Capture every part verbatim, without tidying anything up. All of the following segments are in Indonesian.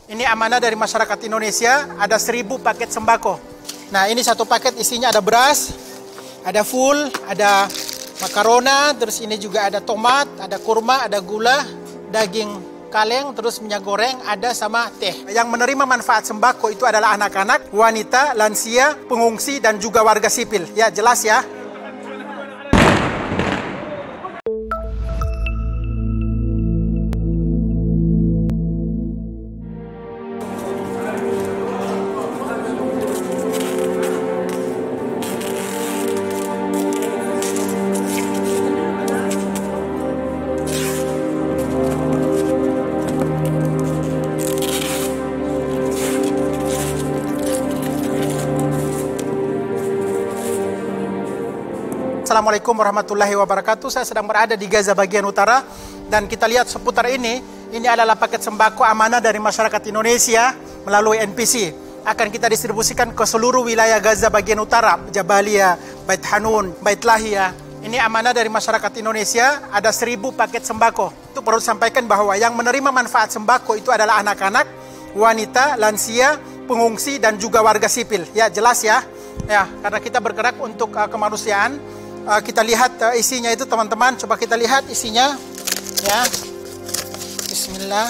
Ini amanah dari masyarakat Indonesia, ada seribu paket sembako. Nah, ini satu paket isinya ada beras, ada full, ada makarona, terus ini juga ada tomat, ada kurma, ada gula, daging kaleng, terus minyak goreng, ada sama teh. Yang menerima manfaat sembako itu adalah anak-anak, wanita, lansia, pengungsi, dan juga warga sipil. Ya, jelas ya. Assalamualaikum warahmatullahi wabarakatuh. Saya sedang berada di Gaza bagian utara dan kita lihat seputar ini. Ini adalah paket sembako amanah dari masyarakat Indonesia melalui N P C. Akan kita distribusikan ke seluruh wilayah Gaza bagian utara, Jabalia, Bait Hanun, Bait Lahia. Ini amanah dari masyarakat Indonesia, ada seribu paket sembako. Itu perlu disampaikan bahwa yang menerima manfaat sembako itu adalah anak-anak, wanita, lansia, pengungsi, dan juga warga sipil. Ya, jelas ya. Ya, karena kita bergerak untuk uh, kemanusiaan. Uh, kita lihat uh, isinya itu teman-teman, coba kita lihat isinya ya. Bismillah.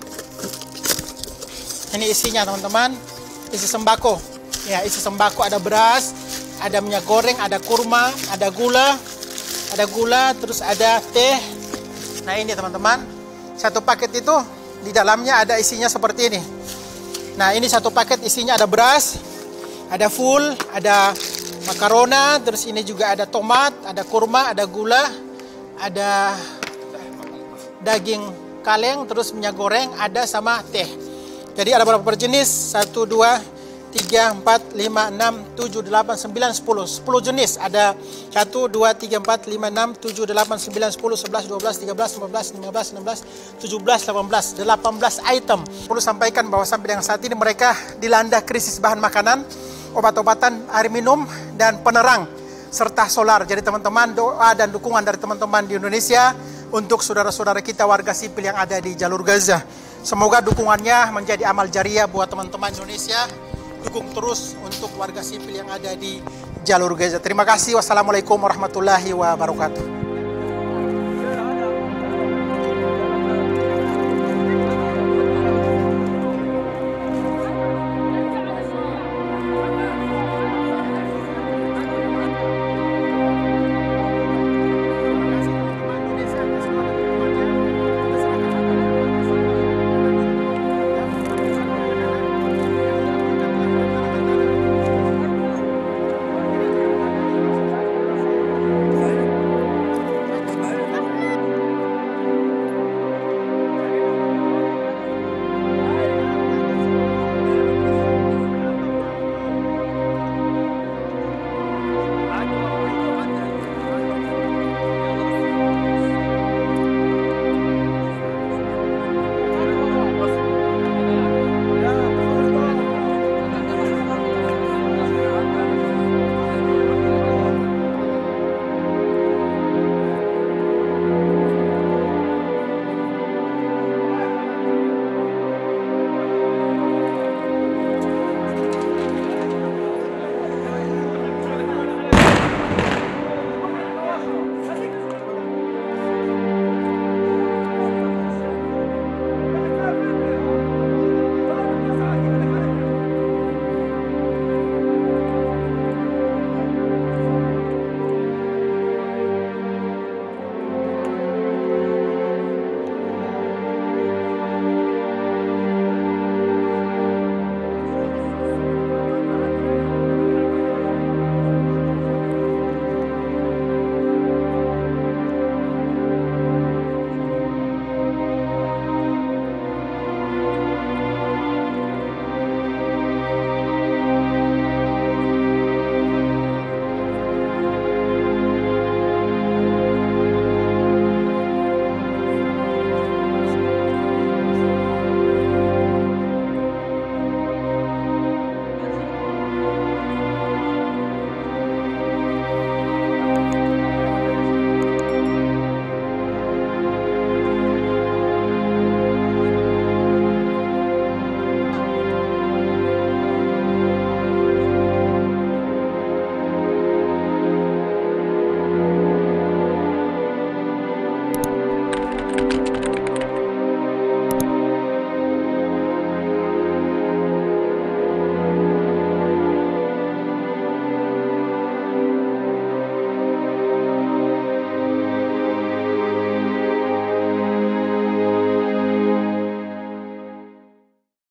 Ini isinya teman-teman, isi sembako. Ya, isi sembako ada beras, ada minyak goreng, ada kurma, ada gula, ada gula, terus ada teh. Nah, ini teman-teman, satu paket itu di dalamnya ada isinya seperti ini. Nah, ini satu paket isinya ada beras, ada full, ada makarona, terus ini juga ada tomat, ada kurma, ada gula, ada daging kaleng, terus minyak goreng, ada sama teh. Jadi ada berapa jenis? satu, dua, tiga, empat, lima, enam, tujuh, delapan, sembilan, sepuluh. sepuluh jenis. Ada satu, dua, tiga, empat, lima, enam, tujuh, delapan, sembilan, sepuluh, sebelas, dua belas, tiga belas, empat belas, lima belas, enam belas, tujuh belas, delapan belas. delapan belas item. Perlu sampaikan bahwa sampai dengan saat ini mereka dilanda krisis bahan makanan, obat-obatan, air minum, dan penerang, serta solar. Jadi teman-teman, doa dan dukungan dari teman-teman di Indonesia untuk saudara-saudara kita warga sipil yang ada di jalur Gaza. Semoga dukungannya menjadi amal jariah buat teman-teman Indonesia. Dukung terus untuk warga sipil yang ada di jalur Gaza. Terima kasih. Wassalamualaikum warahmatullahi wabarakatuh.